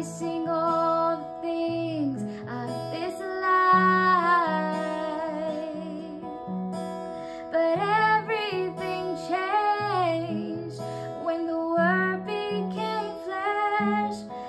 sing all the things of this life, but everything changed when the Word became flesh.